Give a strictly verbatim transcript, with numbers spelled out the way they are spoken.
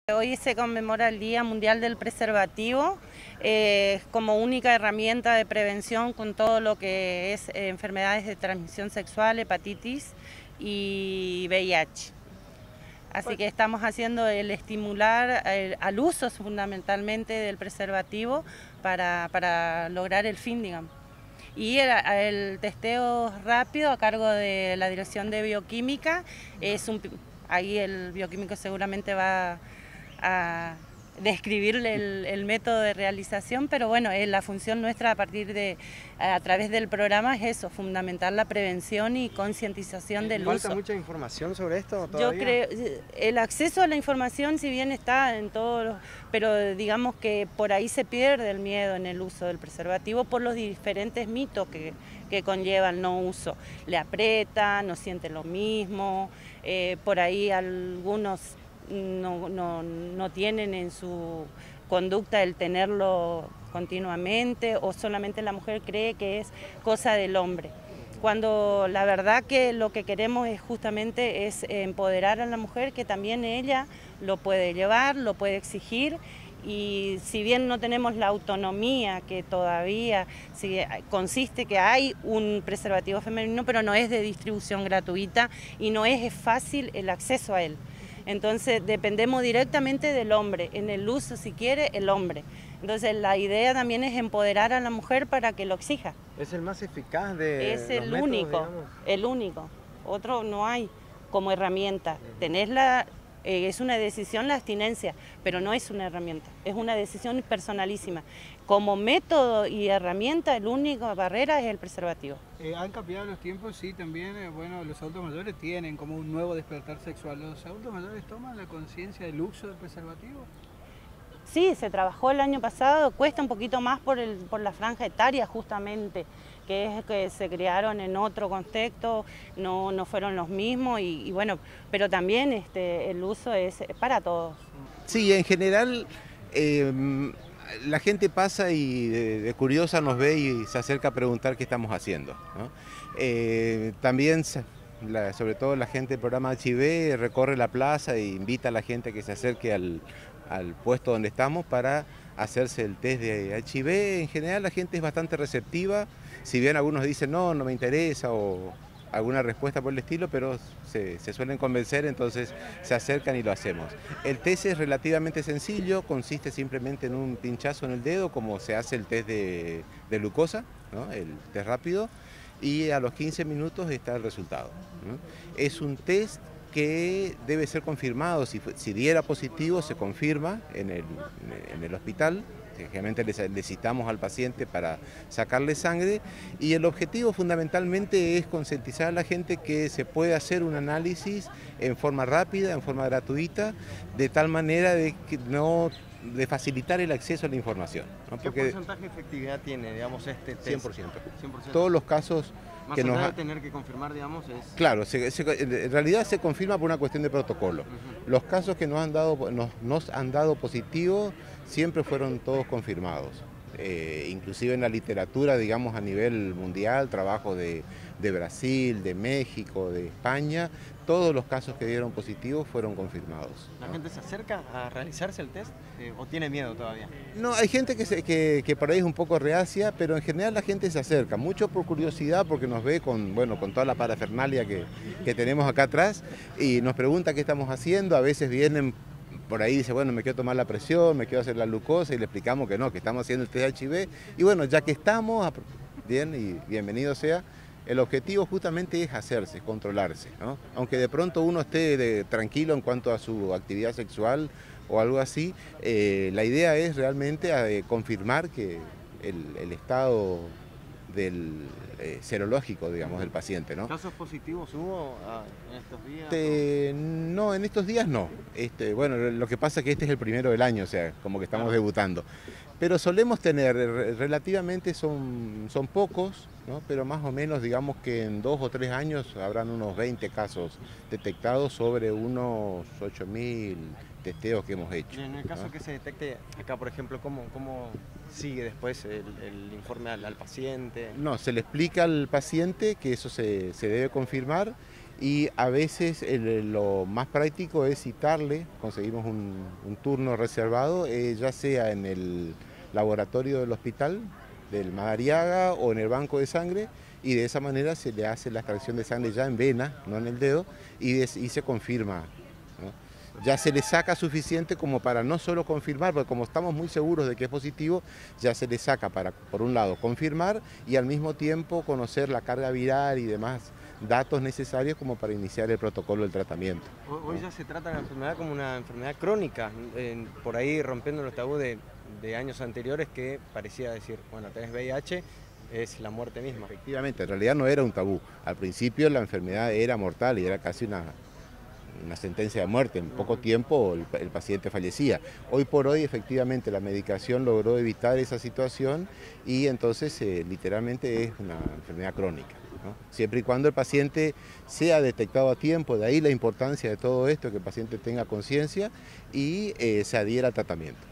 Hoy se conmemora el Día Mundial del Preservativo eh, como única herramienta de prevención con todo lo que es eh, enfermedades de transmisión sexual, hepatitis y V I H. Así que estamos haciendo el estimular el, al uso fundamentalmente del preservativo para, para lograr el fin, digamos. Y el, el testeo rápido a cargo de la Dirección de Bioquímica, es un, ahí el bioquímico seguramente va a describirle el, el método de realización, pero bueno, eh, la función nuestra a partir de, a través del programa es eso, fundamentar la prevención y concientización del uso. ¿Falta mucha información sobre esto Yo todavía? creo, el acceso a la información si bien está en todos los, pero digamos que por ahí se pierde el miedo en el uso del preservativo por los diferentes mitos que, que conlleva el no uso. Le aprieta, no siente lo mismo, eh, por ahí algunos No, no, no tienen en su conducta el tenerlo continuamente o solamente la mujer cree que es cosa del hombre. Cuando la verdad que lo que queremos es justamente es empoderar a la mujer, que también ella lo puede llevar, lo puede exigir, y si bien no tenemos la autonomía que todavía si consiste que hay un preservativo femenino, pero no es de distribución gratuita y no es fácil el acceso a él. Entonces dependemos directamente del hombre, en el uso si quiere el hombre. Entonces la idea también es empoderar a la mujer para que lo exija. ¿Es el más eficaz de Es los el métodos, único, digamos? el único, otro no hay como herramienta. Tenés la, eh, es una decisión la abstinencia, pero no es una herramienta, es una decisión personalísima. Como método y herramienta, la única barrera es el preservativo. Eh, han cambiado los tiempos, sí, también, eh, bueno, los adultos mayores tienen como un nuevo despertar sexual. ¿Los adultos mayores toman la conciencia del uso del preservativo? Sí, se trabajó el año pasado, cuesta un poquito más por, el, por la franja etaria justamente, que es que se crearon en otro contexto, no, no fueron los mismos y, y bueno, pero también este, el uso es para todos. Sí, en general eh, la gente pasa y de, de curiosa nos ve y se acerca a preguntar qué estamos haciendo, ¿no? Eh, también, la, sobre todo la gente del programa H I V, recorre la plaza e invita a la gente que se acerque al, al puesto donde estamos para hacerse el test de H I V. En general la gente es bastante receptiva, si bien algunos dicen no, no me interesa o alguna respuesta por el estilo, pero se, se suelen convencer, entonces se acercan y lo hacemos. El test es relativamente sencillo, consiste simplemente en un pinchazo en el dedo, como se hace el test de, de glucosa, ¿no? El test rápido, y a los quince minutos está el resultado, ¿no? Es un test que debe ser confirmado, si, si diera positivo se confirma en el, en el hospital. Generalmente le citamos al paciente para sacarle sangre y el objetivo fundamentalmente es concientizar a la gente que se puede hacer un análisis en forma rápida, en forma gratuita, de tal manera de que no de facilitar el acceso a la información, ¿no? ¿Qué Porque porcentaje de efectividad tiene, digamos, este test? cien por ciento. cien por ciento. Todos los casos Más que allá nos de ha... tener que confirmar, digamos, es... Claro, se, se, en realidad se confirma por una cuestión de protocolo. Uh-huh. Los casos que nos han dado, nos, nos han dado positivo siempre fueron todos confirmados. Eh, inclusive en la literatura, digamos, a nivel mundial, trabajo de, de Brasil, de México, de España, todos los casos que dieron positivos fueron confirmados, ¿La ¿no? gente se acerca a realizarse el test eh, o tiene miedo todavía? No, hay gente que, se, que, que por ahí es un poco reacia, pero en general la gente se acerca, mucho por curiosidad, porque nos ve con, bueno, con toda la parafernalia que, que tenemos acá atrás y nos pregunta qué estamos haciendo. A veces vienen por ahí, dice, bueno, me quiero tomar la presión, me quiero hacer la glucosa, y le explicamos que no, que estamos haciendo el test de H I V. Y bueno, ya que estamos, bien y bienvenido sea. El objetivo justamente es hacerse, controlarse, ¿no? Aunque de pronto uno esté de, tranquilo en cuanto a su actividad sexual o algo así, eh, la idea es realmente eh, confirmar que el, el estado del eh, serológico, digamos, del paciente, ¿no? ¿Casos positivos hubo ah, en estos días? Este, no, en estos días no. Este, bueno, lo que pasa es que este es el primero del año, o sea, como que estamos claro. debutando. Pero solemos tener, relativamente son, son pocos, ¿no? Pero más o menos digamos que en dos o tres años habrán unos veinte casos detectados sobre unos ocho mil testeos que hemos hecho. Y en el caso ¿no? que se detecte acá, por ejemplo, ¿cómo, cómo sigue después el, el informe al, al paciente? No, se le explica al paciente que eso se, se debe confirmar y a veces el, lo más práctico es citarle, conseguimos un, un turno reservado, eh, ya sea en el laboratorio del hospital del Madariaga o en el banco de sangre, y de esa manera se le hace la extracción de sangre ya en vena, no en el dedo, y, de, y se confirma, ¿no? Ya se le saca suficiente como para no solo confirmar, porque como estamos muy seguros de que es positivo, ya se le saca para, por un lado, confirmar y al mismo tiempo conocer la carga viral y demás datos necesarios como para iniciar el protocolo del tratamiento. Hoy ya se trata la enfermedad como una enfermedad crónica, eh, por ahí rompiendo los tabús de, de años anteriores que parecía decir, bueno, tenés V I H, es la muerte misma. Efectivamente, en realidad no era un tabú. Al principio la enfermedad era mortal y era casi una, una sentencia de muerte. En poco tiempo el, el paciente fallecía. Hoy por hoy efectivamente la medicación logró evitar esa situación y entonces eh, literalmente es una enfermedad crónica, ¿no? Siempre y cuando el paciente sea detectado a tiempo, de ahí la importancia de todo esto, que el paciente tenga conciencia y eh, se adhiera al tratamiento.